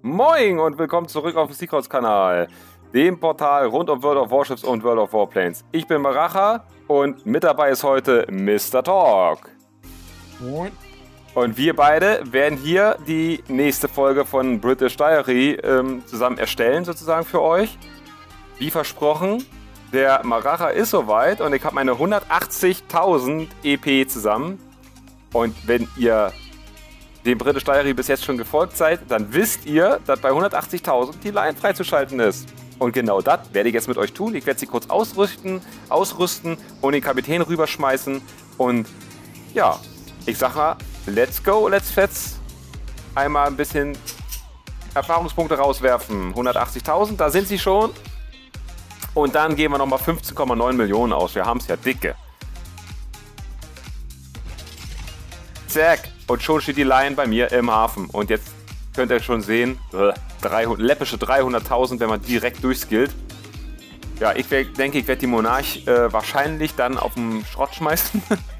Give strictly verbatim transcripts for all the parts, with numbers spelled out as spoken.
Moin und willkommen zurück auf dem Seacross-Kanal, dem Portal rund um World of Warships und World of Warplanes. Ich bin Maracha und mit dabei ist heute Mister Talk. Moin. Und wir beide werden hier die nächste Folge von British Diary ähm, zusammen erstellen, sozusagen für euch. Wie versprochen, der Maracha ist soweit und ich habe meine hundertachtzigtausend E P zusammen. Und wenn ihr dem British Diary bis jetzt schon gefolgt seid, dann wisst ihr, dass bei hundertachtzigtausend die Line freizuschalten ist. Und genau das werde ich jetzt mit euch tun. Ich werde sie kurz ausrüsten, ausrüsten und den Kapitän rüberschmeißen. Und ja, ich sag mal, let's go, let's fetz. Einmal ein bisschen Erfahrungspunkte rauswerfen. hundertachtzigtausend, da sind sie schon. Und dann geben wir nochmal fünfzehn Komma neun Millionen aus. Wir haben es ja dicke. Zack. Und schon steht die Line bei mir im Hafen. Und jetzt könnt ihr schon sehen, dreihundert, läppische dreihunderttausend, wenn man direkt durchskillt. Ja, ich denke, ich werde die Monarch äh, wahrscheinlich dann auf den Schrott schmeißen.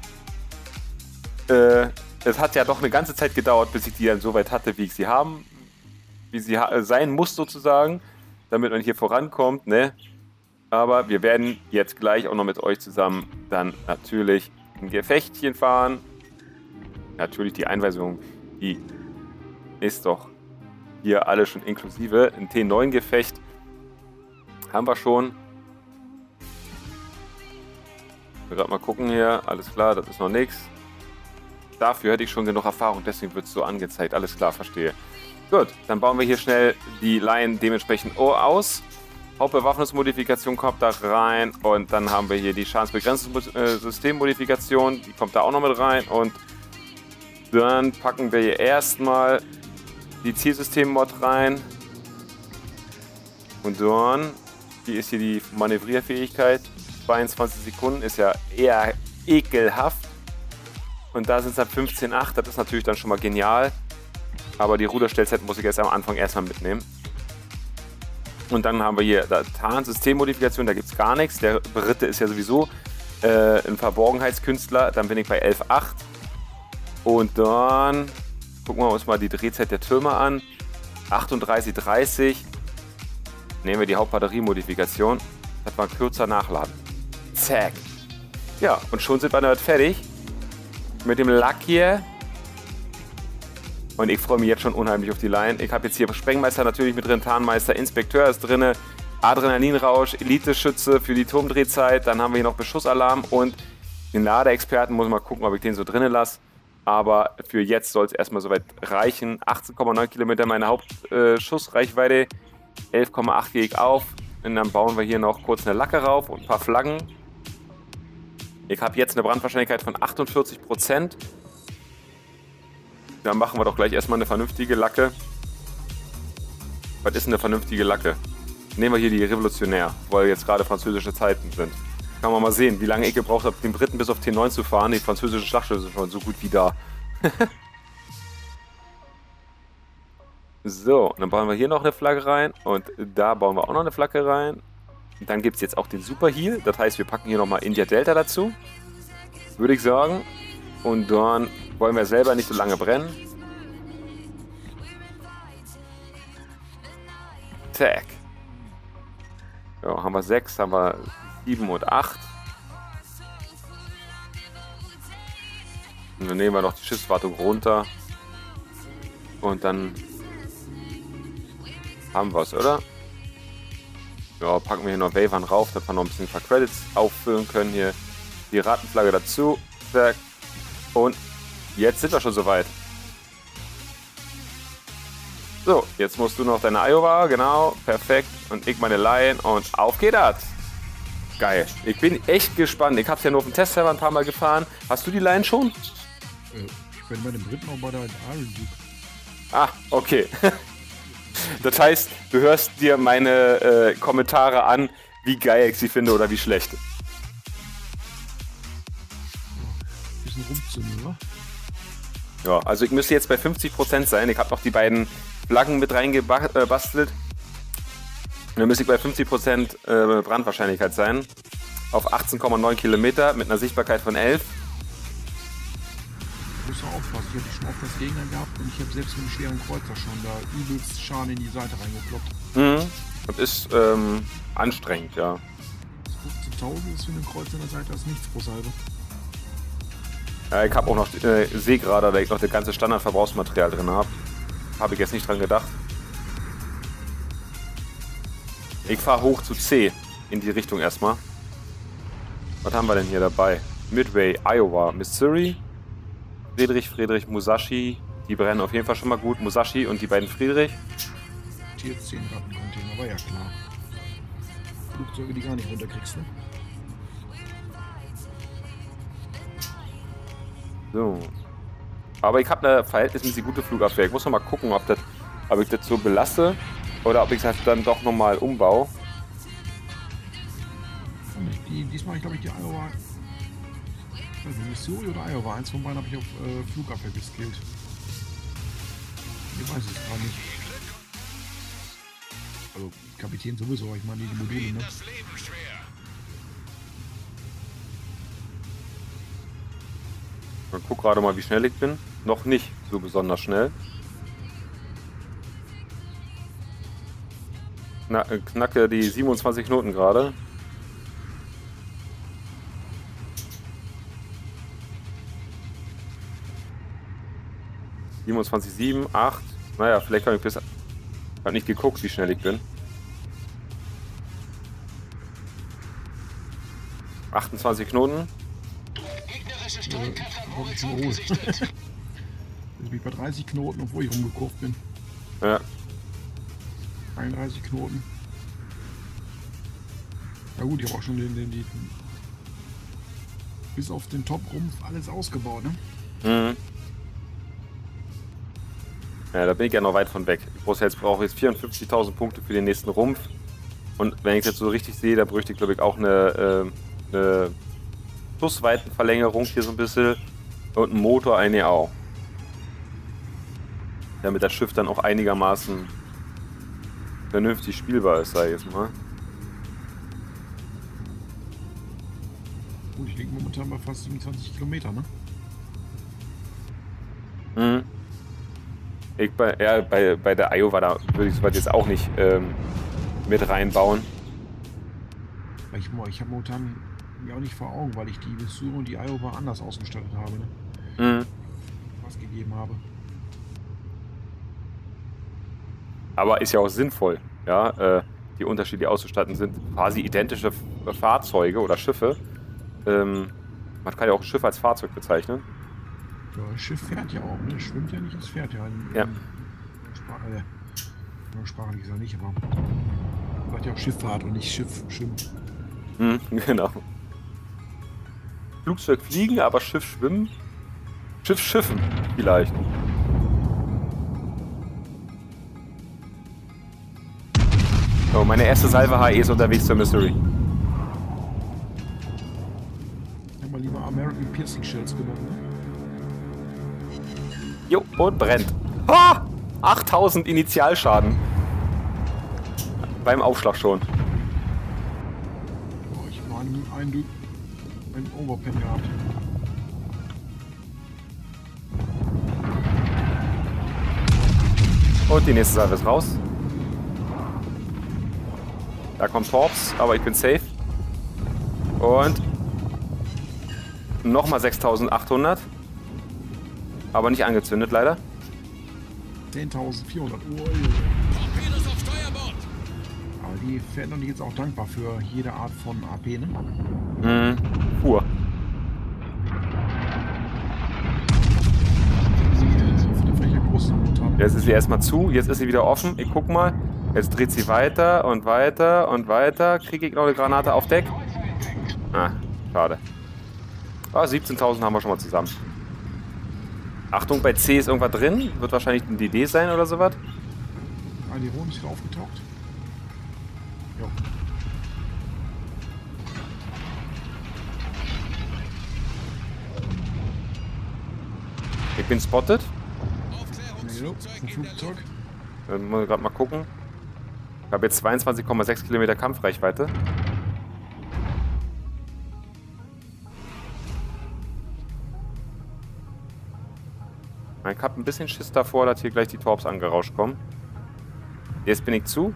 äh, es hat ja doch eine ganze Zeit gedauert, bis ich die dann so weit hatte, wie ich sie haben, wie sie ha sein muss sozusagen, damit man hier vorankommt, ne? Aber wir werden jetzt gleich auch noch mit euch zusammen dann natürlich ein Gefechtchen fahren. Natürlich die Einweisung, die ist doch hier alle schon inklusive. Ein T neun Gefecht haben wir schon. Ich will gerade mal gucken hier. Alles klar, das ist noch nichts. Dafür hätte ich schon genug Erfahrung, deswegen wird es so angezeigt. Alles klar, verstehe. Gut, dann bauen wir hier schnell die Line dementsprechend aus. Hauptbewaffnungsmodifikation kommt da rein und dann haben wir hier die Schadensbegrenzungssystemmodifikation, die kommt da auch noch mit rein und dann packen wir hier erstmal die Zielsystem-Mod rein. Und dann, wie ist hier die Manövrierfähigkeit? zweiundzwanzig Sekunden, ist ja eher ekelhaft. Und da sind es dann fünfzehn Komma acht, das ist natürlich dann schon mal genial. Aber die Ruderstellzeit muss ich jetzt am Anfang erstmal mitnehmen. Und dann haben wir hier Tarn-Systemmodifikation, da gibt es gar nichts. Der Brite ist ja sowieso äh, ein Verborgenheitskünstler, dann bin ich bei elf Komma acht. Und dann gucken wir uns mal die Drehzeit der Türme an. achtunddreißig dreißig. Nehmen wir die Hauptbatteriemodifikation. Das war kürzer nachladen. Zack. Ja, und schon sind wir damit fertig. Mit dem Lack hier. Und ich freue mich jetzt schon unheimlich auf die Line. Ich habe jetzt hier Sprengmeister natürlich mit drin, Tarnmeister, Inspekteur ist drin, Adrenalinrausch, Elite-Schütze für die Turmdrehzeit. Dann haben wir hier noch Beschussalarm und den Ladeexperten. Muss mal gucken, ob ich den so drinnen lasse. Aber für jetzt soll es erstmal soweit reichen. achtzehn Komma neun Kilometer meine Hauptschussreichweite. Äh, elf Komma acht gehe ich auf. Und dann bauen wir hier noch kurz eine Lacke rauf und ein paar Flaggen. Ich habe jetzt eine Brandwahrscheinlichkeit von achtundvierzig Prozent. Dann machen wir doch gleich erstmal eine vernünftige Lacke. Was ist eine vernünftige Lacke? Nehmen wir hier die Revolutionär, weil jetzt gerade französische Zeiten sind. Kann man mal sehen, wie lange ich gebraucht habe, den Briten bis auf T neun zu fahren. Die französischen Schlachtschiffe sind schon so gut wie da. So, und dann bauen wir hier noch eine Flagge rein. Und da bauen wir auch noch eine Flagge rein. Und dann gibt es jetzt auch den Super Heal. Das heißt, wir packen hier nochmal India Delta dazu. Würde ich sagen. Und dann wollen wir selber nicht so lange brennen. Zack. Ja, haben wir sechs, haben wir sieben und acht. Und dann nehmen wir noch die Schiffswartung runter. Und dann haben wir es, oder? Ja, packen wir hier noch Wavern rauf, dass wir noch ein bisschen ein paar Credits auffüllen können. Hier die Piratenflagge dazu. Zack. Und jetzt sind wir schon soweit. So, jetzt musst du noch deine Iowa, genau, perfekt. Und ich meine Line und auf geht das. Geil. Ich bin echt gespannt. Ich habe es ja nur auf dem Testserver ein paar Mal gefahren. Hast du die Line schon? Ich bin bei dem Briten auch bei der Iron. Ah, okay. Das heißt, du hörst dir meine äh, Kommentare an, wie geil ich sie finde oder wie schlecht. Bisschen rumzünden, oder? Ja, also ich müsste jetzt bei fünfzig Prozent sein. Ich habe noch die beiden Flaggen mit reingebastelt. Und dann müsste ich bei fünfzig Prozent äh, Brandwahrscheinlichkeit sein. Auf achtzehn Komma neun Kilometer mit einer Sichtbarkeit von elf. Du musst aufpassen, ich hatte schon oft das Gegner gehabt und ich habe selbst mit dem schweren Kreuzer schon da übelst Schaden in die Seite reingekloppt. Mhm. Das ist ähm, anstrengend, ja. fünfzehntausend ist für einen Kreuzer in der Seite, das ist nichts pro Salbe. Ja, ich habe auch noch, äh, sehe gerade, da ich noch das ganze Standardverbrauchsmaterial drin habe. Habe ich jetzt nicht dran gedacht. Ich fahre hoch zu C, in die Richtung erstmal. Was haben wir denn hier dabei? Midway, Iowa, Missouri, Friedrich, Friedrich, Musashi. Die brennen auf jeden Fall schon mal gut. Musashi und die beiden Friedrich. Tier zehn Rattencontainer, war ja klar. Flugzeuge, die gar nicht runterkriegst, ne? So. Aber ich habe eine verhältnismäßig gute Flugabwehr. Ich muss noch mal gucken, ob, das, ob ich das so belasse oder ob ich es dann doch nochmal umbaue. Die, diesmal, ich glaube ich, die Iowa. Also Missouri oder Iowa. Eins von beiden habe ich auf äh, Flugabwehr geskillt. Ich weiß es gar nicht. Also Kapitän sowieso, ich meine die Module, ne? Ich guck gerade mal, wie schnell ich bin. Noch nicht so besonders schnell. Na, knacke die siebenundzwanzig Knoten gerade. siebenundzwanzig Komma sieben, acht. Naja, vielleicht habe ich bis... Ich habe nicht geguckt, wie schnell ich bin. achtundzwanzig Knoten. Ja, ich bin bei dreißig Knoten, obwohl ich rumgekurvt bin. Ja. einunddreißig Knoten. Na gut, ich habe auch schon den, den, den bis auf den Top-Rumpf alles ausgebaut, ne? Mhm. Ja, da bin ich ja noch weit von weg. Ich brauche jetzt, brauche jetzt vierundfünfzigtausend Punkte für den nächsten Rumpf. Und wenn ich es jetzt so richtig sehe, da bräuchte ich glaube ich auch eine, äh, eine Schussweitenverlängerung hier so ein bisschen. Und einen Motor eine auch. Damit das Schiff dann auch einigermaßen vernünftig spielbar ist, sag ich jetzt mal. Gut, ich liege momentan bei fast siebenundzwanzig Kilometer, ne? Mhm. Ich bei, ja, bei, bei der Iowa, da würde ich sowas jetzt auch nicht ähm, mit reinbauen. Ich, ich habe momentan mir auch nicht vor Augen, weil ich die Missouri und die Iowa anders ausgestattet habe, ne? Mhm. Was gegeben habe. Aber ist ja auch sinnvoll, ja, äh, die unterschiedlich auszustatten sind quasi identische Fahrzeuge oder Schiffe. Ähm, man kann ja auch ein Schiff als Fahrzeug bezeichnen. Ja, das Schiff fährt ja auch, ne? Schwimmt ja nicht, es fährt ja. In, Ja. In Sprache, äh, in Sprache nicht, nicht, aber sagt ja auch Schifffahrt und nicht Schiff schwimmen. Mhm, genau. Flugzeug fliegen, aber Schiff schwimmen. Schiff schiffen, vielleicht. So, meine erste Salve H E ist unterwegs zur Missouri. Ich habe mal lieber American Piercing Shells genommen, ne? Jo, und brennt. Ha! achttausend Initialschaden. Beim Aufschlag schon. Oh, ich habe einen, einen, einen Overpen gehabt. Und die nächste Salve ist raus. Da kommt Torps, aber ich bin safe. Und nochmal sechstausendachthundert. Aber nicht angezündet, leider. zehntausendvierhundert. Oh, aber die werden doch jetzt auch dankbar für jede Art von A P, ne? Mhm. Pur. Jetzt ist sie erstmal zu, jetzt ist sie wieder offen. Ich guck mal. Jetzt dreht sie weiter und weiter und weiter. Kriege ich noch eine Granate auf Deck? Ah, schade. Ah, siebzehntausend haben wir schon mal zusammen. Achtung, bei C ist irgendwas drin. Wird wahrscheinlich ein D D sein oder sowas. Aliron ist wieder aufgetaucht. Jo. Ich bin spotted. Jo, ein Flugzeug. Dann muss ich gerade mal gucken. Ich habe jetzt zweiundzwanzig Komma sechs Kilometer Kampfreichweite. Ich habe ein bisschen Schiss davor, dass hier gleich die Torps angerauscht kommen. Jetzt bin ich zu.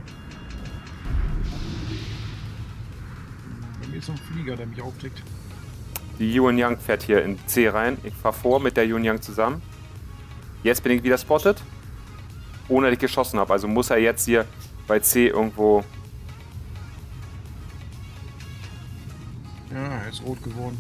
Bei mir ist noch ein Flieger, der mich aufdeckt. Die Yuan Yang fährt hier in C rein. Ich fahre vor mit der Yuan Yang zusammen. Jetzt bin ich wieder spotted. Ohne dass ich geschossen habe. Also muss er jetzt hier bei C irgendwo... Ja, er ist rot geworden.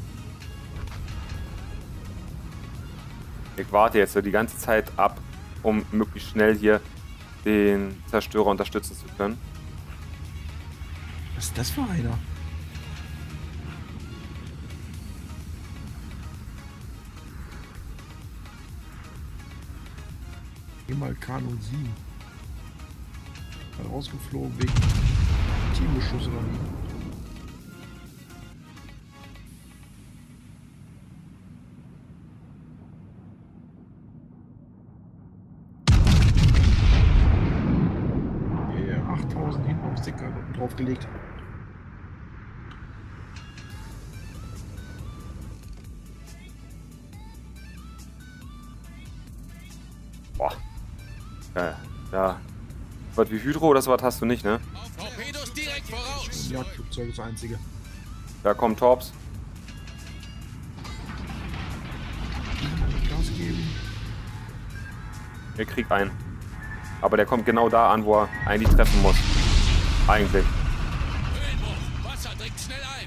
Ich warte jetzt so die ganze Zeit ab, um möglichst schnell hier den Zerstörer unterstützen zu können. Was ist das für einer? Hier mal K null sieben. Hat rausgeflogen wegen Teambeschuss oder wie? achttausend hinten auf Sticker draufgelegt. Boah. Ja, ja. Was wie Hydro oder so was hast du nicht, ne? Torpedos direkt voraus. Ja, Flugzeug ist das einzige. Da kommen Torps. Gas geben. Der kriegt einen. Aber der kommt genau da an, wo er eigentlich treffen muss. Eigentlich. Höhenbruch. Wasser dringt schnell ein.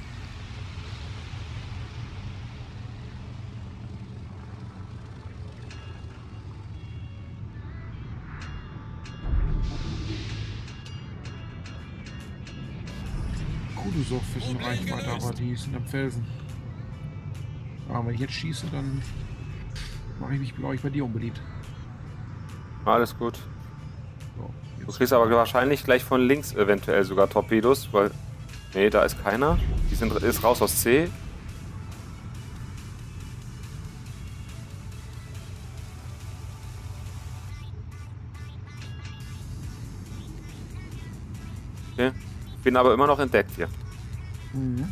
Kudusow ist in Reichweite, aber die sind am Felsen. Aber wenn ich jetzt schieße, dann mache ich mich, glaube ich, bei dir unbeliebt. Alles gut. So, Du jetzt kriegst aber wahrscheinlich gleich von links eventuell sogar Torpedos, weil... Nee, da ist keiner. Die sind ist raus aus C. Okay. Bin aber immer noch entdeckt hier. Mhm.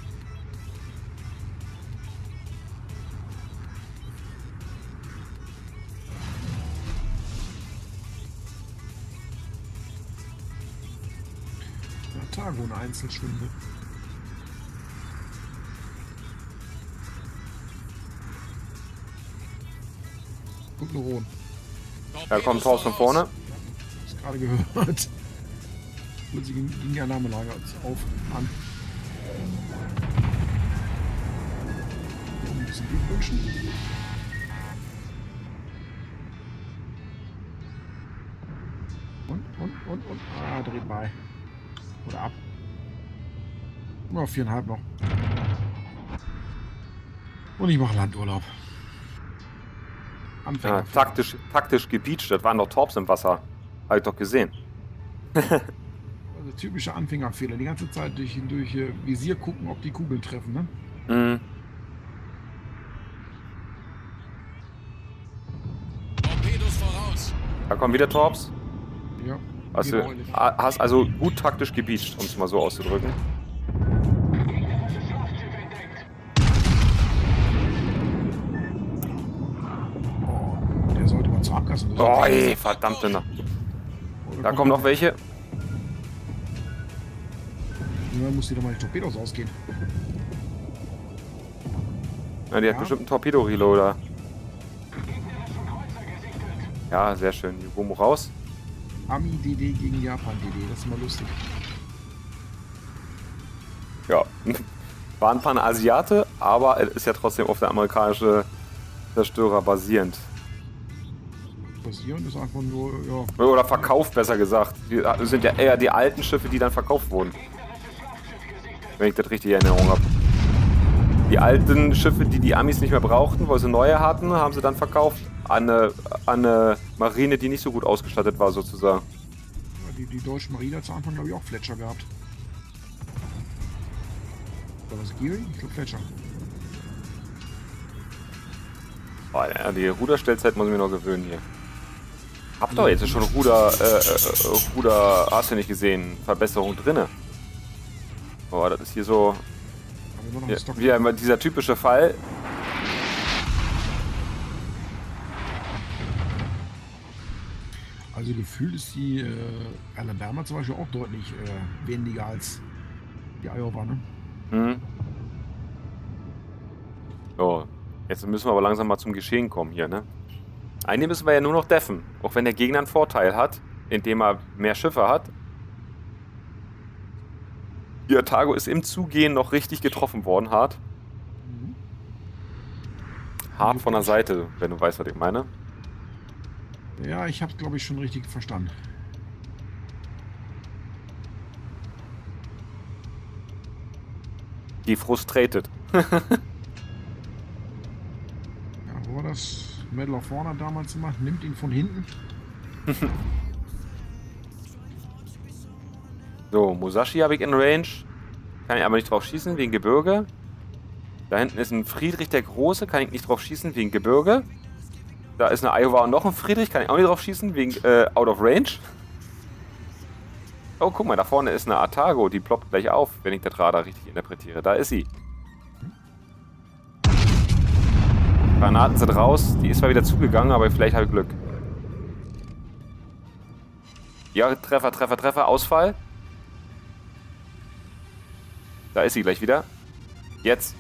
Tago eine Einzelstunde. Und Neuron. Da kommt Torps von vorne. Hast gerade gehört. Und sie ging, ging die Alarmanlage auf an. Ein bisschen Glückwünschen. Und, und, und, und. Ah, dreht bei. Oder ab. Nur viereinhalb noch. Und ich mache Landurlaub. Anfänger. Ja, taktisch, taktisch gebeacht, das waren doch Torps im Wasser. Hab ich doch gesehen. Also typische Anfängerfehler. Die ganze Zeit durch, durch äh, Visier gucken, ob die Kugeln treffen, ne? Mhm. Torpedos voraus. Da kommen wieder Torps. Ja. Hast, Genau. du, hast also gut taktisch gebeacht, um es mal so auszudrücken. Oh, der sollte mal zur Abgasse. Oh ey, verdammte Nacht. Da kommen noch welche. Irgendwann muss dir doch mal die Torpedos ausgehen. Ja, die hat Ja. bestimmt einen Torpedo-Reloader. Ja, sehr schön. Yugomo raus. Ami D D gegen Japan D D, das ist mal lustig. Ja. War ein paar Asiate, aber es ist ja trotzdem auf der amerikanische Zerstörer basierend. Basierend ist einfach nur, ja. Oder verkauft, besser gesagt. Die sind ja eher die alten Schiffe, die dann verkauft wurden. Wenn ich das richtig in Erinnerung habe. Die alten Schiffe, die die Amis nicht mehr brauchten, weil sie neue hatten, haben sie dann verkauft an eine, an eine Marine, die nicht so gut ausgestattet war, sozusagen. Ja, die, die deutsche Marine hat zu Anfang, glaube ich, auch Fletcher gehabt. Oder was, Geary? Ich glaube Fletcher. Oh, ja, die Ruderstellzeit muss ich mir noch gewöhnen hier. Hab doch jetzt schon Ruder, äh, äh, Ruder, hast du nicht gesehen, Verbesserung drinne. Boah, das ist hier so, Haben wir noch ja, einen Stock? wie immer dieser typische Fall. Also gefühlt ist die äh, Alabama zum Beispiel auch deutlich äh, weniger als die Iowa, ne? Mhm. So, jetzt müssen wir aber langsam mal zum Geschehen kommen hier, ne? Eigentlich müssen wir ja nur noch deffen. Auch wenn der Gegner einen Vorteil hat, indem er mehr Schiffe hat. Die Atago ist im Zugehen noch richtig getroffen worden, hart. Mhm. Hart von der Seite, wenn du weißt, was ich meine. Ja, ich habe glaube ich schon richtig verstanden. Die frustrated. Ja, wo war das? Medal of Honor damals immer? Nimmt ihn von hinten. So, Musashi habe ich in Range. Kann ich aber nicht drauf schießen, wegen Gebirge. Da hinten ist ein Friedrich der Große, kann ich nicht drauf schießen, wegen Gebirge. Da ist eine Iowa und noch ein Friedrich, kann ich auch nicht drauf schießen, wegen äh, Out of Range. Oh, guck mal, da vorne ist eine Atago, die ploppt gleich auf, wenn ich das Radar richtig interpretiere. Da ist sie. Granaten sind raus, die ist zwar wieder zugegangen, aber vielleicht habe ich Glück. Ja, Treffer, Treffer, Treffer, Ausfall. Da ist sie gleich wieder. Jetzt.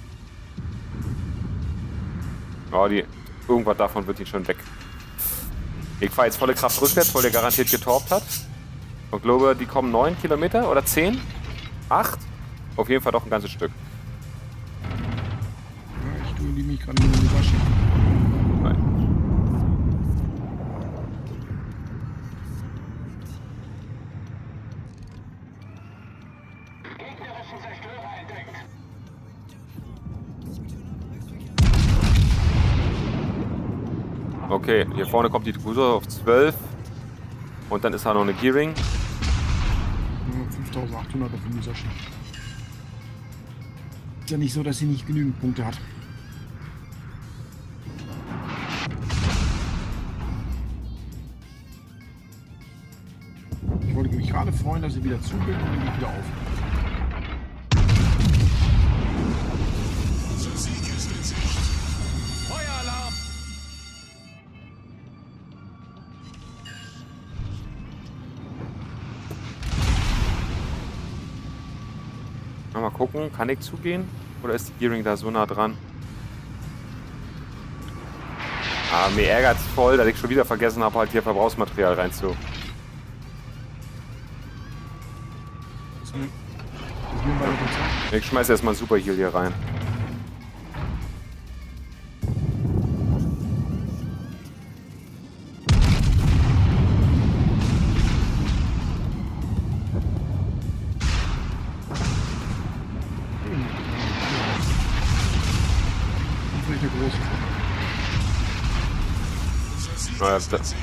Oh, die... Irgendwas davon wird ihn schon weg. Ich fahre jetzt volle Kraft rückwärts, weil der garantiert getorpt hat. Und glaube, die kommen neun Kilometer oder zehn? acht? Auf jeden Fall doch ein ganzes Stück. Ja, ich tue die mich gerade mit dem Waschen. Nein. Okay, hier vorne kommt die Cruiser auf zwölf. Und dann ist da noch eine Gearing. fünftausendachthundert auf dem Musashi. Ist ja nicht so, dass sie nicht genügend Punkte hat. Ich wollte mich gerade freuen, dass sie wieder zugeht und dann geht wieder auf. Feueralarm! Mal gucken, kann ich zugehen? Oder ist die Gearing da so nah dran? Ah, mir ärgert es voll, dass ich schon wieder vergessen habe, halt hier Verbrauchsmaterial reinzu. Das ist mir- das ist mir bei der Polizei. Ich schmeiß erstmal einen Super Heal hier rein. Vielleicht der große. Naja, das-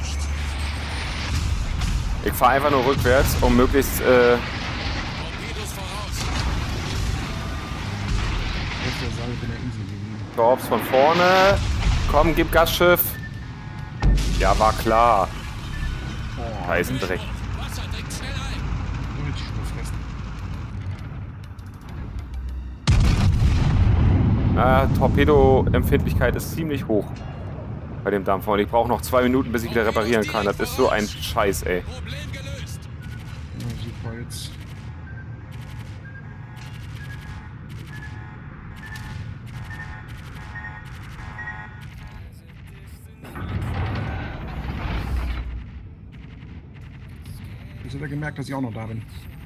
Ich fahre einfach nur rückwärts, um möglichst äh, Torpedos voraus! Auf der Seite der Insel liegen. Torps von vorne. Komm, gib Gasschiff. Ja, war klar. Oh, Eisendreck. Wasser dringt schnell ein! richtig überfressen. Ah, Torpedo-Empfindlichkeit ist ziemlich hoch bei dem Dampfer. Und ich brauche noch zwei Minuten, bis ich wieder reparieren kann. Das ist so ein Scheiß, ey. Problem gelöst! Ja, super, jetzt. Jetzt hat er gemerkt, dass ich auch noch da bin.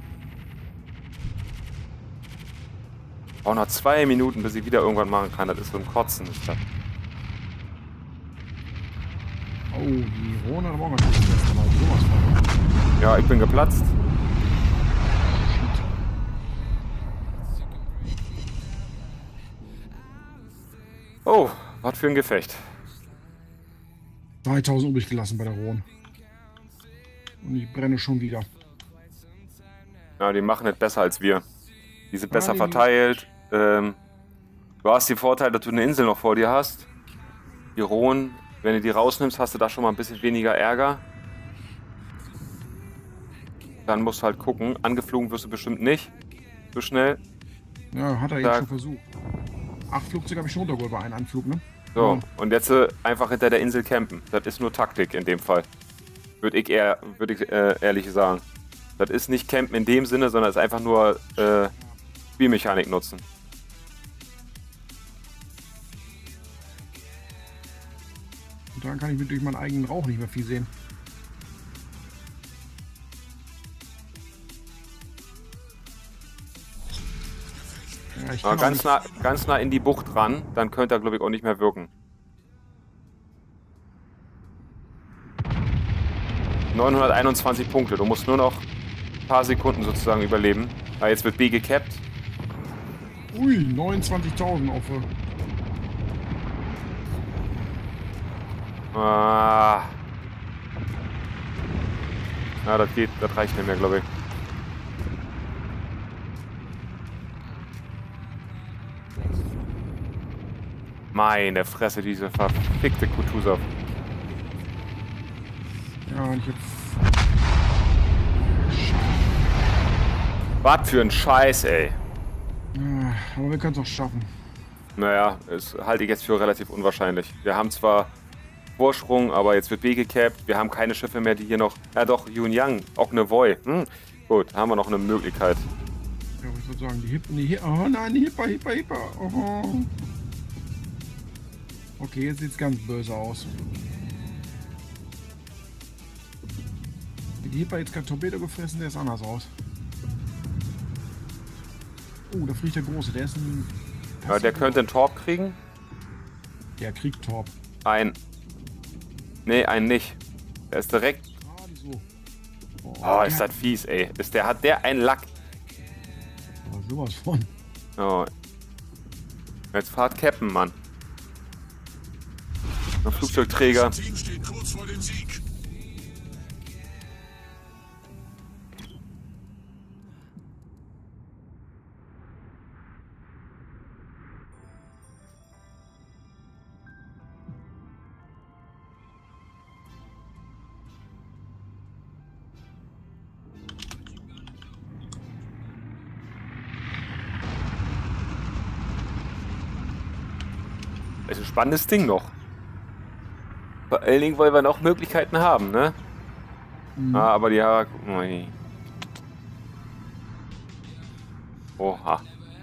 Ich brauche noch zwei Minuten, bis ich wieder irgendwann machen kann. Das ist so ein Kotzen. Ist das. Oh, die Rhone hat aber auch noch nicht das letzte Mal. Sowas von. Ja, ich bin geplatzt. Oh, was für ein Gefecht. dreitausend übrig gelassen bei der Rhone. Und ich brenne schon wieder. Ja, die machen es besser als wir. Die sind besser die- verteilt. Ähm, du hast den Vorteil, dass du eine Insel noch vor dir hast. Die Rhone, wenn du die rausnimmst, hast du da schon mal ein bisschen weniger Ärger. Dann musst du halt gucken. Angeflogen wirst du bestimmt nicht. So schnell. Ja, hat er Da- jetzt schon versucht. Acht Flugzeuge habe ich schon runtergeholt bei einem Anflug, ne? So, Ja. und jetzt äh, einfach hinter der Insel campen. Das ist nur Taktik in dem Fall. Würde ich eher, würde ich äh, ehrlich sagen. Das ist nicht Campen in dem Sinne, sondern es ist einfach nur äh, Spielmechanik nutzen. Und dann kann ich mit durch meinen eigenen Rauch nicht mehr viel sehen. Ja, ich Aber kann ganz, nah, ganz nah in die Bucht ran, dann könnte er, glaube ich, auch nicht mehr wirken. neunhunderteinundzwanzig Punkte. Du musst nur noch ein paar Sekunden sozusagen überleben. Ah, jetzt wird B gekappt. Ui, neunundzwanzigtausend auf. Ah. Ja, das geht, das reicht nicht mehr, glaube ich. Meine Fresse, diese verfickte Kutuzov. Ja, und ich jetzt. Was für ein Scheiß, ey. Ja, aber wir können es auch schaffen. Naja, das halte ich jetzt für relativ unwahrscheinlich. Wir haben zwar Vorsprung, aber jetzt wird B gekappt. Wir haben keine Schiffe mehr, die hier noch... Ja doch, Yunyang, auch eine Voi. Hm. Gut, haben wir noch eine Möglichkeit. Ja, aber ich würde sagen, die Hippen, die Hippen... Oh nein, die Hipper, Hipper, Hipper. Oh. Okay, jetzt sieht es ganz böse aus. Die Hipper jetzt kein Torpedo gefressen, der ist anders aus. Oh, da fliegt der Große, der ist ein... Ja, der könnte einen Torp kriegen. Der kriegt Torp. Ein... Nee, einen nicht. Der ist direkt... Gerade so. Oh, Oh, ist das fies, ey. Ist der, hat der einen Lack. Aber sowas von. Oh. Jetzt fahrt Captain, Mann. Ein Flugzeugträger. Das Team steht kurz vor dem Sieg. Das ist ein spannendes Ding noch. Vor allen Dingen, weil wir noch Möglichkeiten haben, ne? Mhm. Ah, aber die ja. Ui. Oha.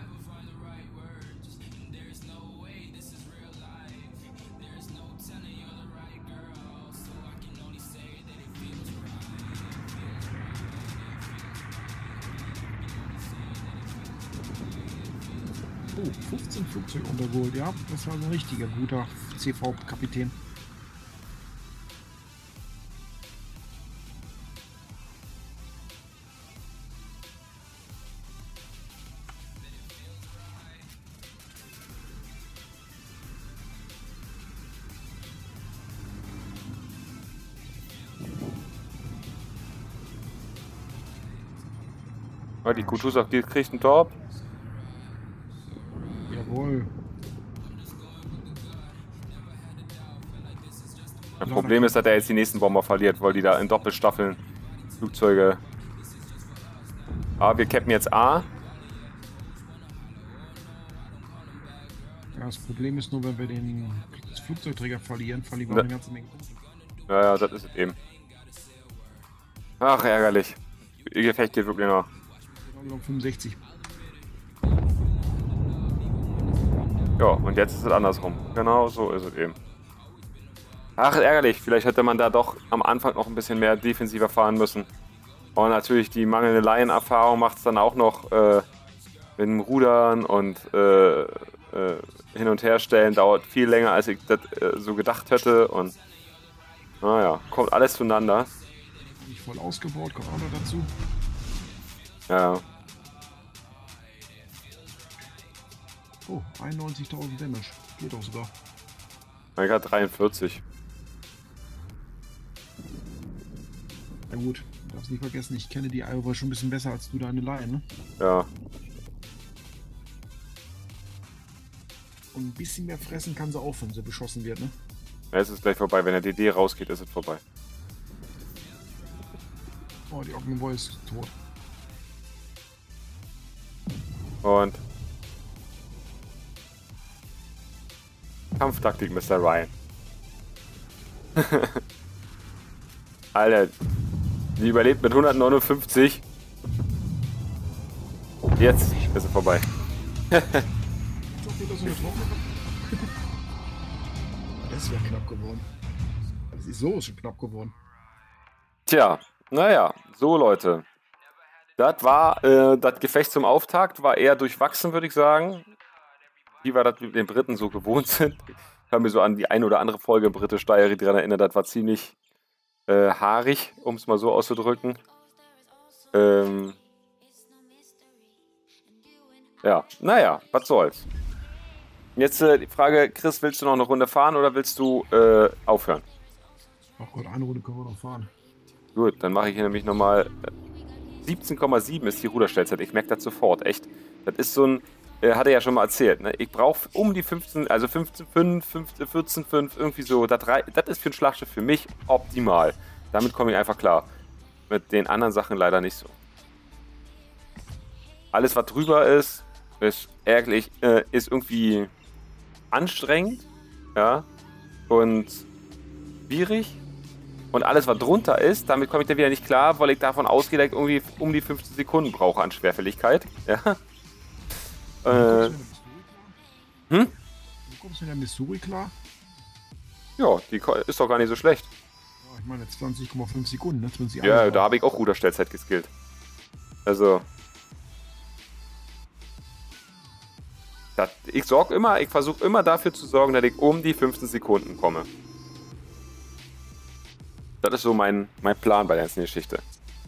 Oh, fünfzehn Flugzeuge untergeholt, ja. Das war so ein richtiger guter C V-Kapitän. Oh, die Kutuzov, die kriegt einen Torp. Jawohl. Das Problem ist, dass er jetzt die nächsten Bomber verliert, weil die da in Doppelstaffeln Flugzeuge... Ah, wir cappen jetzt A. Ja, das Problem ist nur, wenn wir den Flugzeugträger verlieren, verlieren wir Da- eine ganze Menge Punkte. Ja, ja, das ist es eben. Ach, ärgerlich. Ihr Gefecht geht wirklich noch. Genau, fünfundsechzig. Ja, und jetzt ist es andersrum. Genau so ist es eben. Ach, ärgerlich. Vielleicht hätte man da doch am Anfang noch ein bisschen mehr defensiver fahren müssen. Und natürlich die mangelnde Laienerfahrung macht es dann auch noch äh, mit dem Rudern und äh, äh, hin und her stellen. Dauert viel länger, als ich das äh, so gedacht hätte. Und naja, kommt alles zueinander. Nicht voll ausgebaut, kommt auch noch dazu. Ja, Oh, einundneunzigtausend Damage. Geht auch sogar. ich hatte dreiundvierzig. Na gut, du darfst nicht vergessen, ich kenne die Iowa schon ein bisschen besser als du deine Laie, ne? Ja. Und ein bisschen mehr fressen kann sie auch, wenn sie beschossen wird, ne? Es ist gleich vorbei. Wenn der D D rausgeht, ist es vorbei. Oh, die Ogmenboy ist tot. Und Kampftaktik, Mister Ryan. Alter, die überlebt mit hundertneunundfünfzig. Jetzt ist sie vorbei. Das wäre knapp geworden. Das ist so schon knapp geworden. Tja, naja, so Leute. Das war, äh, das Gefecht zum Auftakt war eher durchwachsen, würde ich sagen. Wie wir das mit den Briten so gewohnt sind. Ich habe mir so an die eine oder andere Folge British Diary dran erinnert, das war ziemlich äh, haarig, um es mal so auszudrücken. Ähm, ja, naja, was soll's. Jetzt äh, die Frage, Chris, willst du noch eine Runde fahren oder willst du äh, aufhören? Ach Gott, eine Runde können wir noch fahren. Gut, dann mache ich hier nämlich nochmal. siebzehn Komma sieben ist die Ruderstellzeit. Ich merke das sofort, echt. Das ist so ein, äh, hat er ja schon mal erzählt, ne? Ich brauche um die fünfzehn, also fünfzehn Komma fünf, vierzehn Komma fünf, irgendwie so. Das, das ist für ein Schlachtschiff für mich optimal. Damit komme ich einfach klar. Mit den anderen Sachen leider nicht so. Alles, was drüber ist, ist ärgerlich, äh, ist irgendwie anstrengend, ja, und schwierig. Und alles, was drunter ist, damit komme ich dann wieder nicht klar, weil ich davon ausgehe, dass ich irgendwie um die fünfzehn Sekunden brauche an Schwerfälligkeit. Ja. Äh, hm? Du kommst mit der Missouri klar? Ja, die ist doch gar nicht so schlecht. Ja, ich meine zwanzig Komma fünf Sekunden, ne? zwanzig Ja, da habe ich auch Ruderstellzeit geskillt. Also. Das, ich sorge immer, ich versuche immer dafür zu sorgen, dass ich um die fünfzehn Sekunden komme. Das ist so mein, mein Plan bei der ganzen Geschichte.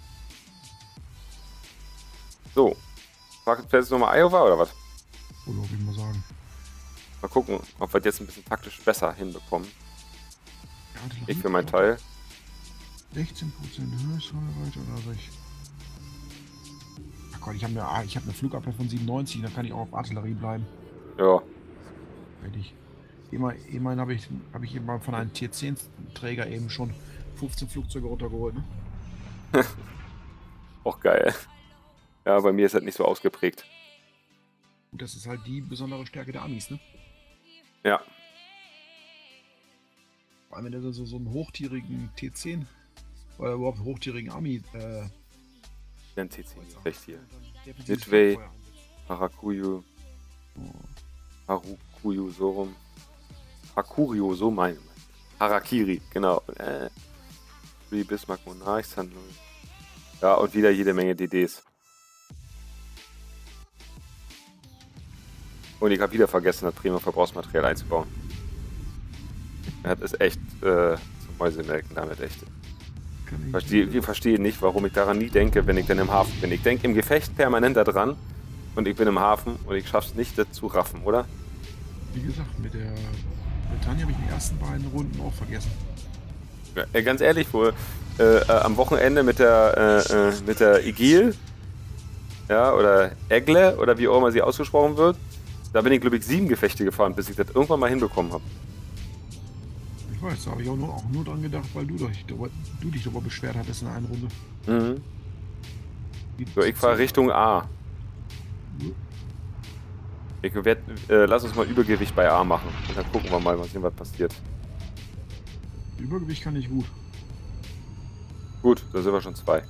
So. Fragt jetzt nochmal Iowa oder was? Oder ob ich mal sagen. Mal gucken, ob wir das jetzt ein bisschen taktisch besser hinbekommen. Ja, ich für meinen Teil. sechzehn Prozent Höchstfeuerweite oder so. Ach Gott, ich habe eine, ich hab eine Flugabwehr von siebenundneunzig, dann kann ich auch auf Artillerie bleiben. Ja. Fertig. Immerhin, immerhin habe ich, hab ich immer von einem Tier zehn Träger eben schon fünfzehn Flugzeuge runtergeholt, ne? Auch geil. Ja, bei mir ist das nicht so ausgeprägt. Und das ist halt die besondere Stärke der Amis, ne? Ja. Vor allem, wenn du so, so einen hochtierigen T zehn oder überhaupt einen hochtierigen Ami äh, den T zehn ist recht hier. Midway, Harakuyu, Harukuyu, so rum. Hakuryu, so mein. Harakiri, genau. Äh, Bismarck, Monarch, San Luis. Ja, und wieder jede Menge D Ds. Und ich habe wieder vergessen, das prima Verbrauchsmaterial einzubauen. Das ist echt äh, zum Mäusemelken damit, echt. Ich verstehe, ich verstehe nicht, warum ich daran nie denke, wenn ich dann im Hafen bin. Ich denke im Gefecht permanent daran und ich bin im Hafen und ich schaff's nicht, das zu raffen, oder? Wie gesagt, mit der Britannia habe ich die ersten beiden Runden auch vergessen. Ja, äh, ganz ehrlich, wohl äh, äh, am Wochenende mit der äh, äh, mit der Igil, ja, oder Egle, oder wie auch immer sie ausgesprochen wird, da bin ich, glaube ich, sieben Gefechte gefahren, bis ich das irgendwann mal hinbekommen habe. Ich weiß, da habe ich auch nur, auch nur dran gedacht, weil du dich, du dich darüber beschwert hattest in einer Runde. Mhm. So, ich fahre Richtung A. Ich werd, äh, lass uns mal Übergewicht bei A machen. Und dann gucken wir mal, was hier was passiert. Übergewicht kann ich gut. Gut, da sind wir schon zwei.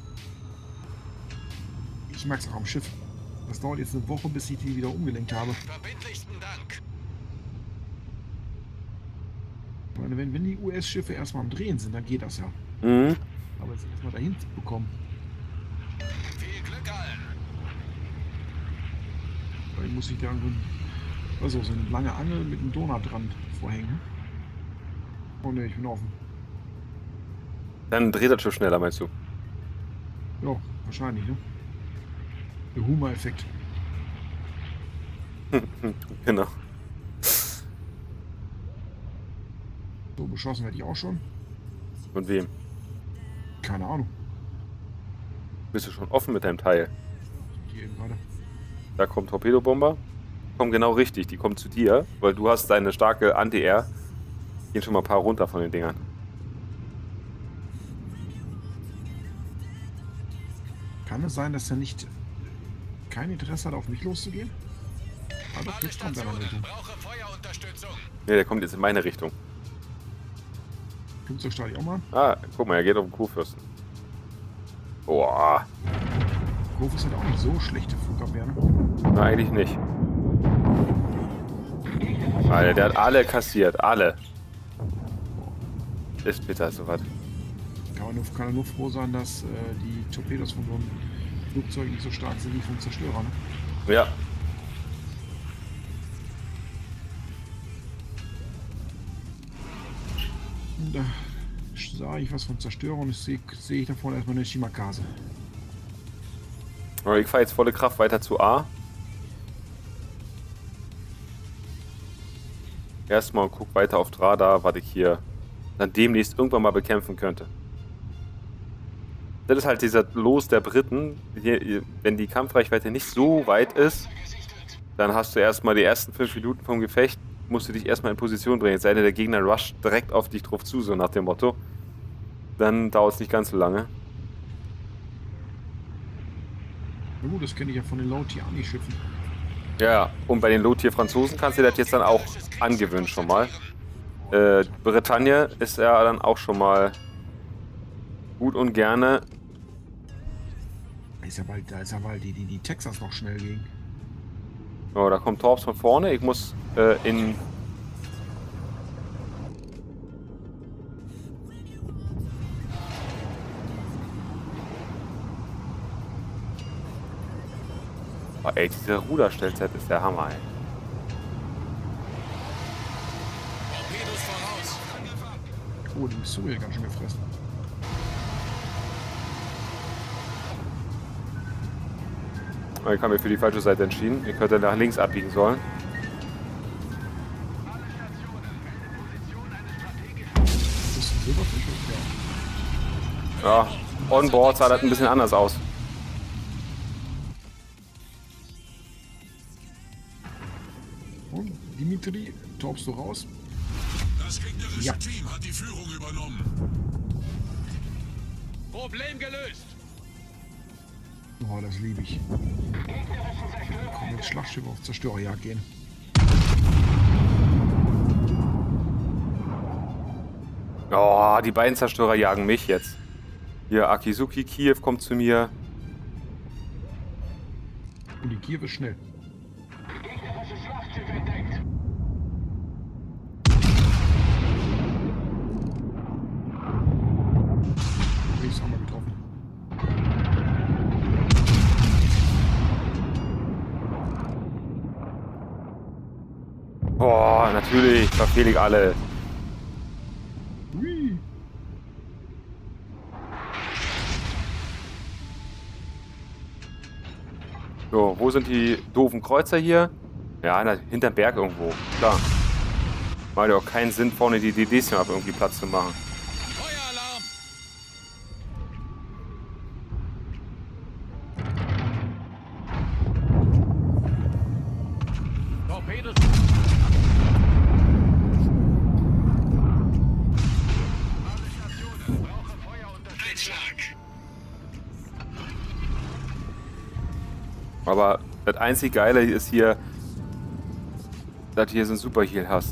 Ich mag es auch am Schiff. Das dauert jetzt eine Woche, bis ich die wieder umgelenkt habe. Verbindlichsten Dank. Ich meine, wenn, wenn die U S-Schiffe erstmal am Drehen sind, dann geht das ja. Mhm. Aber jetzt erstmal dahin zu bekommen. Viel Glück allen. Weil muss ich da also so eine lange Angel mit einem Donut dran vorhängen. Oh ne, ich bin offen. Dann dreht das schon schneller, meinst du? Ja, wahrscheinlich, ne? Der Humor-Effekt. Genau. So, beschossen werde ich auch schon. Von wem? Keine Ahnung. Bist du schon offen mit deinem Teil? Hier eben gerade. Da kommt Torpedobomber. Kommt genau richtig, die kommt zu dir, weil du hast deine starke Anti-Air. Gehen schon mal ein paar runter von den Dingern. Kann es sein, dass er nicht kein Interesse hat, auf mich loszugehen? Aber jetzt kommt er in meine Richtung. Brauche Feuerunterstützung. Ne, der kommt jetzt in meine Richtung. Flugzeug starte ich auch mal. Ah, guck mal, er geht auf den Kurfürsten. Boah. Kurfürst hat auch nicht so schlechte Flugabwehr, ne? Na, eigentlich nicht. Alter, der hat alle kassiert. Alle. Ist bitter, sowas. Kann man nur, kann man nur froh sein, dass äh, die Torpedos von so einem Flugzeug nicht so stark sind wie vom Zerstörer, ne? Ja. Und da sah ich was von Zerstörer und ich sehe seh ich da vorne erstmal eine Shimakaze. Ich fahre jetzt volle Kraft weiter zu A. Erstmal und guck weiter auf Radar, was ich hier dann demnächst irgendwann mal bekämpfen könnte. Das ist halt dieser Los der Briten. Hier, wenn die Kampfreichweite nicht so weit ist, dann hast du erstmal die ersten fünf Minuten vom Gefecht, musst du dich erstmal in Position bringen. Es sei denn, der Gegner rusht direkt auf dich drauf zu, so nach dem Motto. Dann dauert es nicht ganz so lange. Na gut, das kenne ich ja von den Low-Tier-Army-Schiffen. Ja, und bei den Low-Tier-Franzosen kannst du das jetzt dann auch angewöhnen schon mal. Äh, Bretagne ist ja dann auch schon mal gut und gerne. Da ist ja bald, da ist ja bald die, die, die Texas noch schnell gegen. Oh, da kommt Torps von vorne. Ich muss äh, in... Oh, ey, diese Ruderstellzeit ist der Hammer, ey. Torpedos voraus. Oh, die Missouri ganz schön gefressen. Ich habe mich für die falsche Seite entschieden. Ich hätte nach links abbiegen sollen. Das ist ein Silberfisch, ja. Ja, onboard sah das ein bisschen anders aus. Und Dimitri, taubst du raus? Das gegnerische Ja. Team hat die Führung übernommen. Problem gelöst. Oh, das liebe ich. Komm, jetzt Schlachtschiff auf Zerstörerjagd gehen. Oh, die beiden Zerstörer jagen mich jetzt. Hier, Akizuki, Kiew kommt zu mir. Und die Kiew ist schnell. Rechts haben wir getroffen. Boah, natürlich, verfehle ich alle. Hui. So, wo sind die doofen Kreuzer hier? Ja, na, hinterm Berg irgendwo, klar. Macht ja auch keinen Sinn, vorne die D Ds hier irgendwie Platz zu machen. Feueralarm. Torpedos. Einschlag. Aber das einzig Geile ist hier, dass du hier so ein Super Heal hast.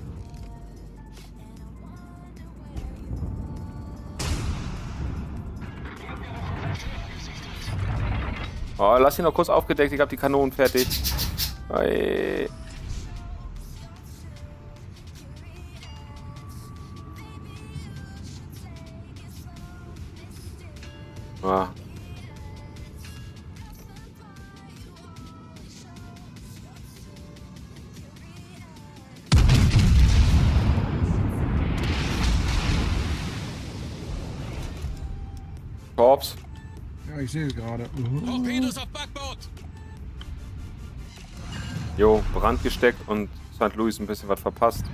Oh, lass ihn noch kurz aufgedeckt, ich hab die Kanonen fertig. Hey. Ah. Korps. Ja, ich sehe gerade. Torpedos auf Backbord. Jo, Brand gesteckt und Sankt Louis ein bisschen was verpasst.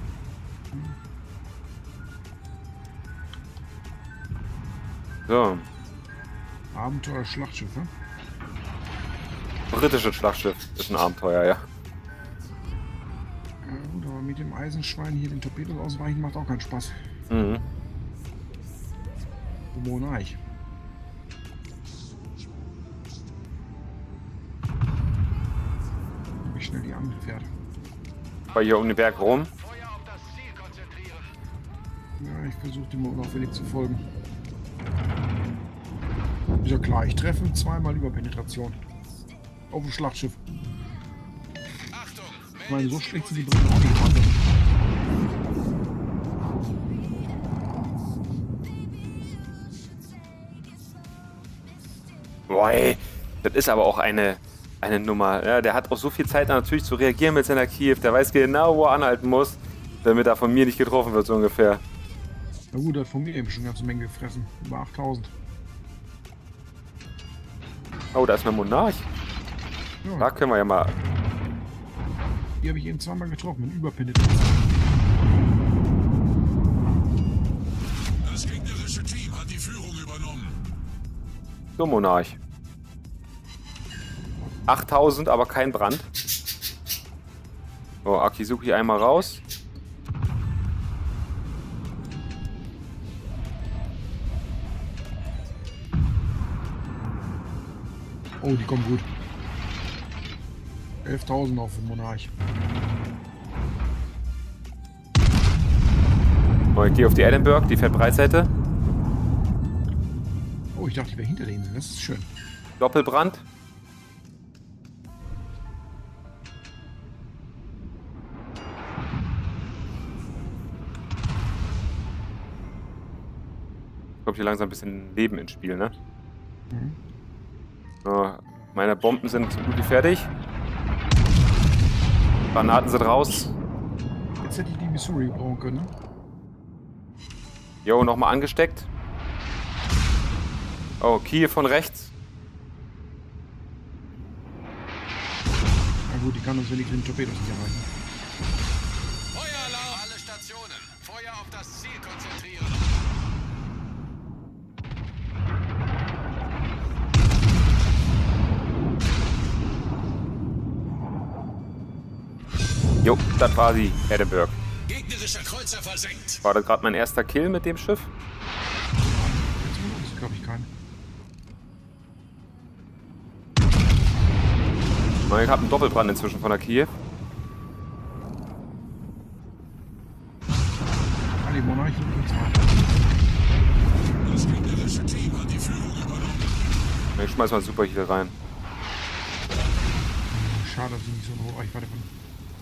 So, Abenteuer-Schlachtschiffe. britisches Schlachtschiff ist ein Abenteuer, ja. Ja gut, aber mit dem Eisenschwein hier den Torpedos ausweichen macht auch keinen Spaß. Mhm. Monarch. Wie schnell die anfährt. War hier um den Berg rum. Feuer auf das Ziel konzentrieren. Ja, ich versuche dem mal unauffällig zu folgen. Ist ja klar, ich treffe zweimal über Penetration. Auf dem Schlachtschiff. Achtung! Ich meine, so schlecht sind die Briten auch nicht. Warte. Boah, ey, das ist aber auch eine, eine Nummer. Ja, der hat auch so viel Zeit natürlich zu reagieren mit seiner Kiew. Der weiß genau, wo er anhalten muss, damit er von mir nicht getroffen wird, so ungefähr. Na gut, der hat von mir eben schon eine ganze Menge gefressen. Über achttausend. Oh, da ist mein Monarch. Ja, Da können wir ja mal... die habe ich eben zweimal getroffen, mit Überpenetration. Das gegnerische Team hat die Führung übernommen. So, Monarch. achttausend, aber kein Brand. So, Akizuki einmal raus. Oh, die kommen gut. elftausend auf den Monarch. So, ich gehe auf die Edinburgh, die fährt Breitseite. Oh, ich dachte, ich wäre hinter denen. Das ist schön. Doppelbrand. Kommt hier langsam ein bisschen Leben ins Spiel, ne? Mhm. So, meine Bomben sind so gut wie fertig. Granaten sind raus. Jetzt hätte ich die Missouri brauchen können. Ne? Jo, nochmal angesteckt. Oh, Kiew von rechts. Na gut, die kann uns, wenn die den Torpedos nicht erreichen. Feueralarm! Alle Stationen. Feuer auf das Ziel konzentrieren. Jo, das war die Edinburgh. Gegnerischer Kreuzer versenkt. War das gerade mein erster Kill mit dem Schiff? Jetzt wundert uns, glaube ich, keinen. Ich habe einen Doppelbrand inzwischen von der Kiew. Ah, die Monarch sind jetzt mal. Das gegnerische Team hat die Führung übernommen. Ich schmeiß mal Super hier rein. Schade, dass sie nicht so eine hohe Reichweite haben.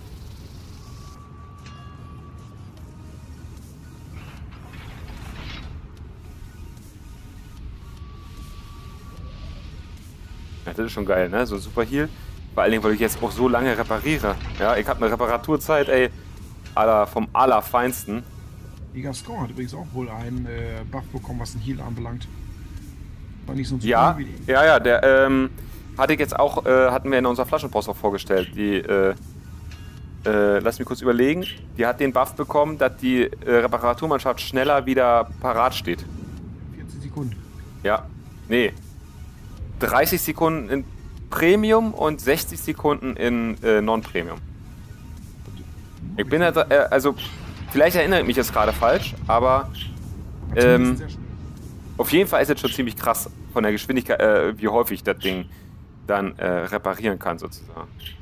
Ja, das ist schon geil, ne? So Super Heal. Vor allen Dingen, weil ich jetzt auch so lange repariere. Ja, ich habe eine Reparaturzeit, ey, aller, vom Allerfeinsten. Die Gascon hat übrigens auch wohl einen äh, Buff bekommen, was den Heal anbelangt. War nicht so ein Ja, Super wie die. ja, ja, der, ähm, hatte ich jetzt auch, äh, hatten wir in unserer Flaschenpost auch vorgestellt. Die, äh, äh, lass mich kurz überlegen. Die hat den Buff bekommen, dass die äh, Reparaturmannschaft schneller wieder parat steht. vierzig Sekunden. Ja, nee. dreißig Sekunden in Premium und sechzig Sekunden in äh, Non-Premium. Ich bin halt, äh, also, vielleicht erinnere ich mich jetzt gerade falsch, aber ähm, Sehr schnell. auf jeden Fall ist es schon ziemlich krass von der Geschwindigkeit, äh, wie häufig das Ding dann äh, reparieren kann, sozusagen.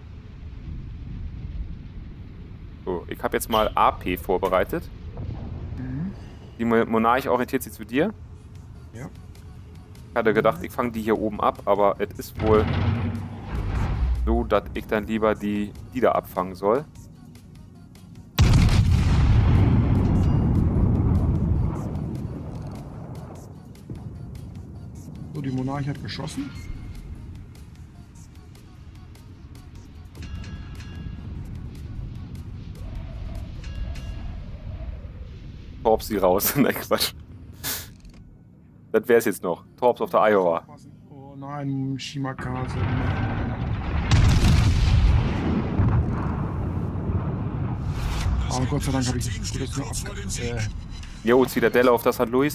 So, ich habe jetzt mal A P vorbereitet. Mhm. Die Monarch orientiert sich zu dir. Ja. Ich hatte gedacht, ich fange die hier oben ab, aber es ist wohl so, dass ich dann lieber die, die da abfangen soll. So, die Monarch hat geschossen. Torps sie raus. Nein, Quatsch. Das wäre es jetzt noch. Torps auf der Iowa. Oh nein, Shimakaze. Oh Gott sei Dank habe ich das gut nur ab. Äh, Jo, Zitadelle auf das Sankt Louis.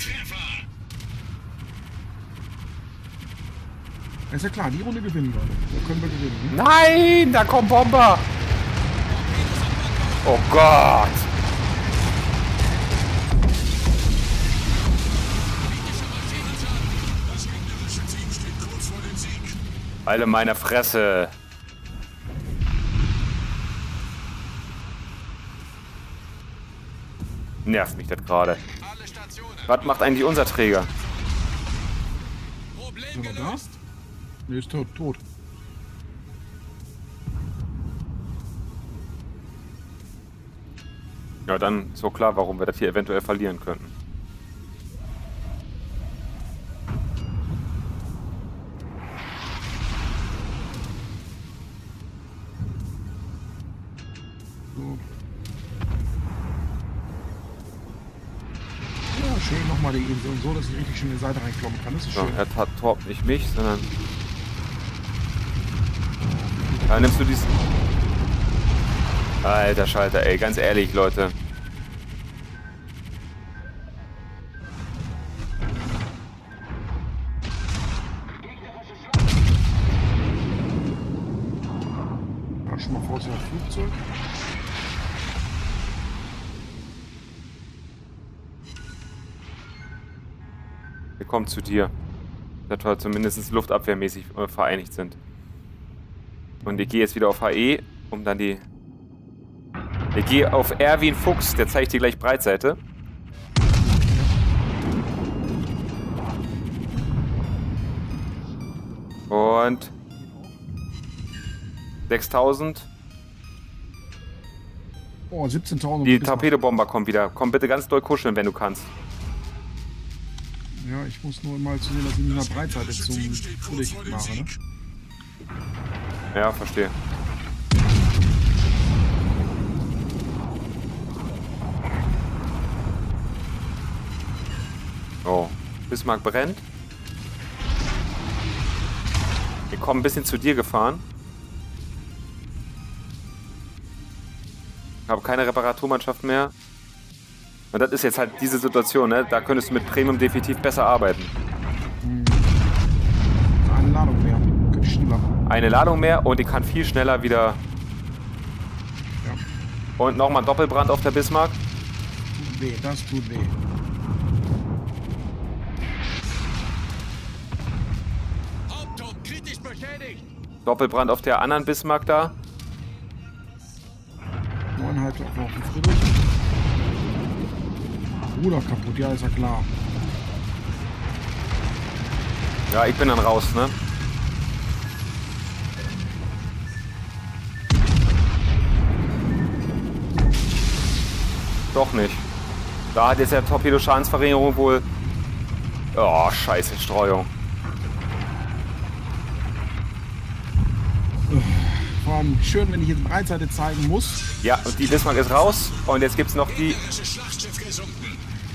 ist ja klar, die Runde gewinnen wir. Da können wir gewinnen. Ne? Nein, da kommt Bomber. Oh Gott. Das gegnerische Team steht kurz vor dem Sieg. Alle meine Fresse. Nervt mich das gerade. Alle Stationen. Was macht eigentlich unser Träger? Problem Sind wir da? gelöst. Ne, ist tot. tot. Ja, dann ist so klar, warum wir das hier eventuell verlieren könnten. So. Ja, schön nochmal die Insel und so, dass ich richtig schön in die Seite reinklopfen kann. Das ist So, schön. er tat torbt nicht mich, sondern... Da nimmst du diesen... Alter Schalter, ey, ganz ehrlich, Leute. Ja, schon mal vorsichtig auf Flugzeug. Wir kommen zu dir. Dass wir zumindest luftabwehrmäßig äh, vereinigt sind. Und ich gehe jetzt wieder auf H E, um dann die... Ich gehe auf R wie ein Fuchs, der zeigt dir gleich Breitseite. Und... sechstausend. Oh, siebzehntausend. Die Torpedobomber kommen wieder. Komm bitte ganz doll kuscheln, wenn du kannst. Ja, ich muss nur mal zu sehen, dass ich mit einer Breitseite zum Licht mache, ne? Ja, verstehe. Oh, Bismarck brennt. Wir kommen ein bisschen zu dir gefahren. Ich habe keine Reparaturmannschaft mehr. Und das ist jetzt halt diese Situation, ne? Da könntest du mit Premium definitiv besser arbeiten. Eine Ladung mehr. Könnte ich schneller. Eine Ladung mehr und die kann viel schneller wieder... Ja. Und nochmal Doppelbrand auf der Bismarck. Tut weh, das tut weh. Hauptturm kritisch beschädigt. Doppelbrand auf der anderen Bismarck da. Neuneinhalb auf den Friedrich. Ruder kaputt, ja, ist ja klar. Ja, ich bin dann raus, ne? Doch nicht. Da hat jetzt der Torpedo-Schadensverringerung wohl... Oh, scheiße, Streuung. Vor allem schön, wenn ich jetzt Breitseite zeigen muss. Ja, und die Bismarck ist raus. Und jetzt gibt's noch die... Gegnerisches Schlachtschiff gesunken.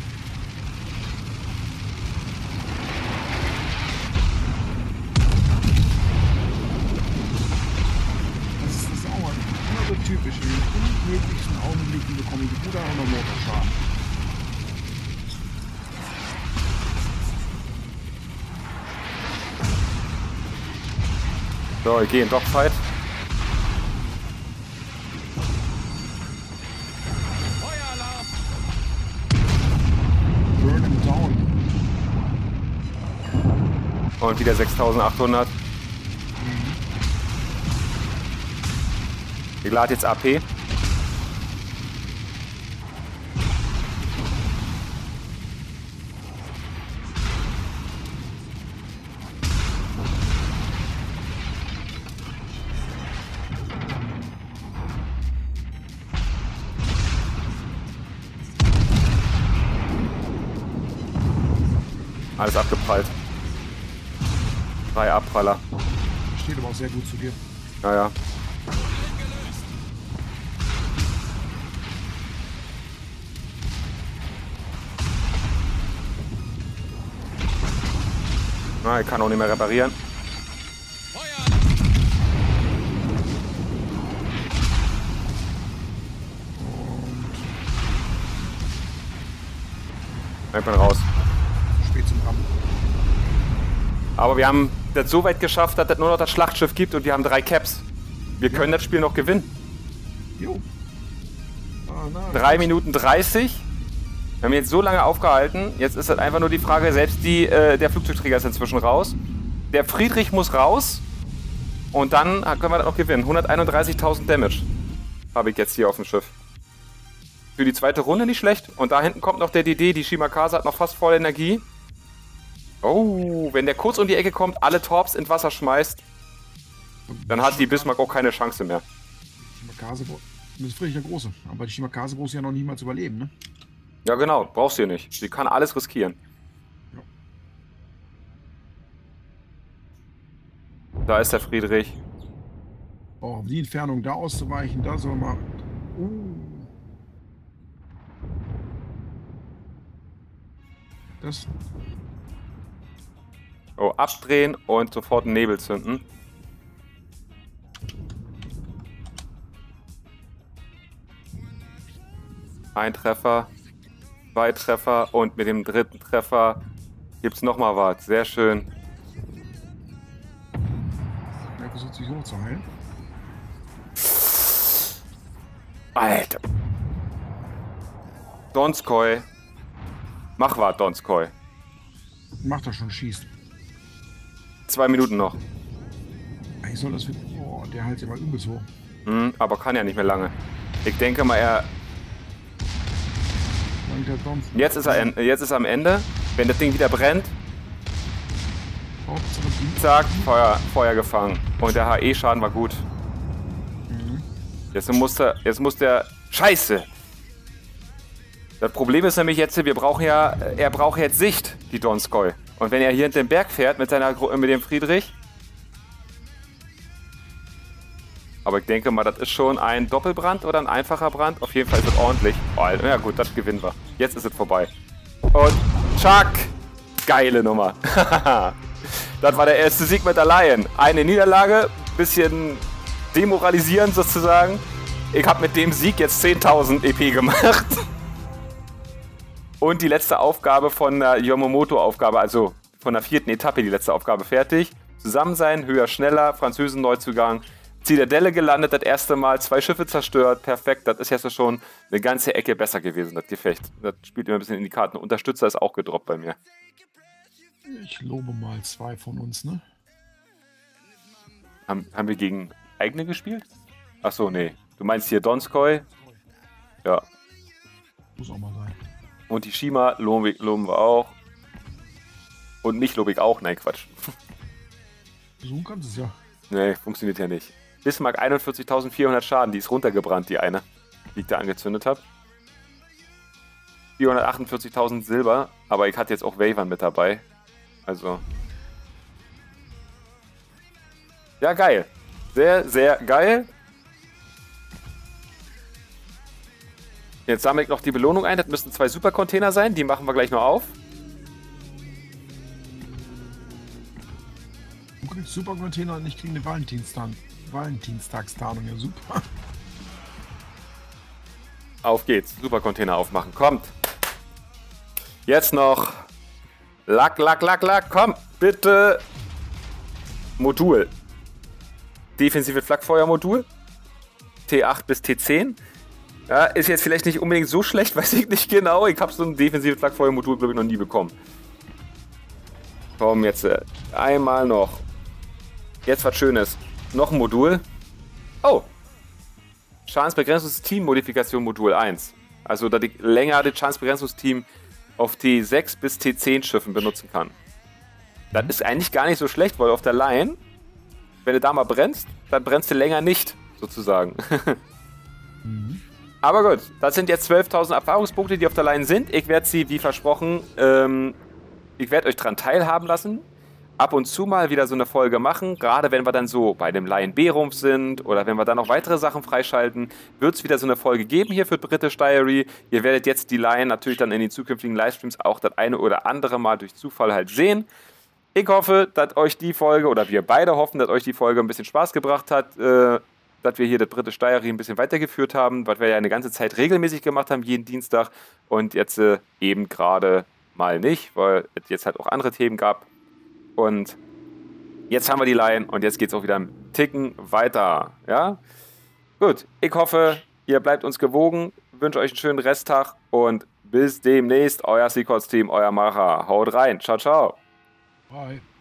Das ist, das ist auch immer so typisch. In den unmöglichsten Augenblicken bekomme ich Ruder oder Motorschaden. So, ich gehe in Dogfight. Feueralarm. Burn him down. Und wieder sechstausendachthundert. Ich lade jetzt A P. Alles abgeprallt. Drei Abpraller. Steht aber auch sehr gut zu dir. Naja. Na, ich kann auch nicht mehr reparieren. Feueralarm. Ich bin raus. Spät zum Rammen. Aber wir haben das so weit geschafft, dass es nur noch das Schlachtschiff gibt und wir haben drei Caps. Wir können das Spiel noch gewinnen. Jo. Ah, na, drei Minuten dreißig. Wir haben jetzt so lange aufgehalten. Jetzt ist das einfach nur die Frage, selbst die, äh, der Flugzeugträger ist inzwischen raus. Der Friedrich muss raus. Und dann können wir das noch gewinnen. hunderteinunddreißigtausend Damage habe ich jetzt hier auf dem Schiff. Für die zweite Runde nicht schlecht. Und da hinten kommt noch der D D. Die Shimakase hat noch fast voll Energie. Oh, wenn der kurz um die Ecke kommt, alle Torps in Wasser schmeißt, dann hat die Bismarck auch keine Chance mehr. Shimakase, das ist wirklich der Große. Aber die Shimakase brauchst du ja noch niemals überleben, ne? Ja genau, brauchst du ja nicht. Sie kann alles riskieren. Ja. Da ist der Friedrich. Oh, die Entfernung da auszuweichen, da soll man... Uh. Das... Oh, abdrehen und sofort einen Nebel zünden. Ein Treffer, zwei Treffer und mit dem dritten Treffer gibt es nochmal was. Sehr schön. Er versucht sich hochzuheilen. Alter. Donskoi. Mach was, Donskoi. Macht er schon, schießt. Zwei Minuten noch. Ich soll das... Oh, der hält sich aber übelst hoch. Hm, aber kann ja nicht mehr lange. Ich denke mal, er... Jetzt ist er, jetzt ist er am Ende. Wenn das Ding wieder brennt, zack, Feuer, Feuer gefangen. Und der H E-Schaden war gut. Mhm. Jetzt muss der, jetzt muss der... Scheiße! Das Problem ist nämlich jetzt, wir brauchen ja, er braucht jetzt Sicht, die Donskoi. Und wenn er hier hinter den Berg fährt mit seiner, mit dem Friedrich. Aber ich denke mal, das ist schon ein Doppelbrand oder ein einfacher Brand. Auf jeden Fall ist es ordentlich. Oh, Alter, ja gut, das gewinnen wir. Jetzt ist es vorbei. Und tschack! Geile Nummer. Das war der erste Sieg mit der Lion. Eine Niederlage, bisschen demoralisierend sozusagen. Ich habe mit dem Sieg jetzt zehntausend E P gemacht. Und die letzte Aufgabe von der Yamamoto-Aufgabe, also von der vierten Etappe, die letzte Aufgabe fertig. Zusammen sein, höher, schneller, Französen-Neuzugang. Zitadelle gelandet, das erste Mal, zwei Schiffe zerstört, perfekt. Das ist jetzt schon eine ganze Ecke besser gewesen, das Gefecht. Das spielt immer ein bisschen in die Karten. Unterstützer ist auch gedroppt bei mir. Ich lobe mal zwei von uns, ne? Haben, haben wir gegen eigene gespielt? Achso, nee. Du meinst hier Donskoi? Ja. Muss auch mal sein. Und die Shima loben, loben wir auch. Und mich lobe ich auch. Nein, Quatsch. So kannst du es ja. Nee, funktioniert ja nicht. Bismarck einundvierzigtausendvierhundert Schaden, die ist runtergebrannt, die eine, die ich da angezündet habe. vierhundertachtundvierzigtausend Silber, aber ich hatte jetzt auch Wavern mit dabei. Also. Ja, geil. Sehr, sehr geil. Jetzt sammle ich noch die Belohnung ein. Das müssten zwei Supercontainer sein. Die machen wir gleich noch auf. Du kriegst Supercontainer und ich kriege eine Valentinstag Valentinstagstarnung. Ja, super. Auf geht's. Supercontainer aufmachen. Kommt. Jetzt noch. Lack, lack, lack, lack. Komm, bitte. Modul. Defensive Flakfeuermodul. T acht bis T zehn. Ja, ist jetzt vielleicht nicht unbedingt so schlecht, weiß ich nicht genau. Ich habe so ein defensives Flakfeuermodul, glaube ich, noch nie bekommen. Komm, jetzt äh, einmal noch. Jetzt was Schönes. Noch ein Modul. Oh. Schadensbegrenzungsteam Modifikation Modul eins. Also, dass ich länger das Schadensbegrenzungsteam auf T sechs bis T zehn Schiffen benutzen kann. Das ist eigentlich gar nicht so schlecht, weil auf der Line, wenn du da mal brennst, dann brennst du länger nicht, sozusagen. Mhm. Aber gut, das sind jetzt zwölftausend Erfahrungspunkte, die auf der Line sind. Ich werde sie, wie versprochen, ähm, ich werde euch daran teilhaben lassen. Ab und zu mal wieder so eine Folge machen. Gerade wenn wir dann so bei dem Lion B-Rumpf sind oder wenn wir dann noch weitere Sachen freischalten, wird es wieder so eine Folge geben hier für British Diary. Ihr werdet jetzt die Lion natürlich dann in den zukünftigen Livestreams auch das eine oder andere Mal durch Zufall halt sehen. Ich hoffe, dass euch die Folge, oder wir beide hoffen, dass euch die Folge ein bisschen Spaß gebracht hat, äh, dass wir hier das British Diary ein bisschen weitergeführt haben, was wir ja eine ganze Zeit regelmäßig gemacht haben, jeden Dienstag und jetzt äh, eben gerade mal nicht, weil es jetzt halt auch andere Themen gab. Und jetzt haben wir die Lion und jetzt geht es auch wieder ein Ticken weiter. Ja? Gut, ich hoffe, ihr bleibt uns gewogen, wünsche euch einen schönen Resttag und bis demnächst. Euer Sequels Team, euer Macher. Haut rein. Ciao, ciao. Bye.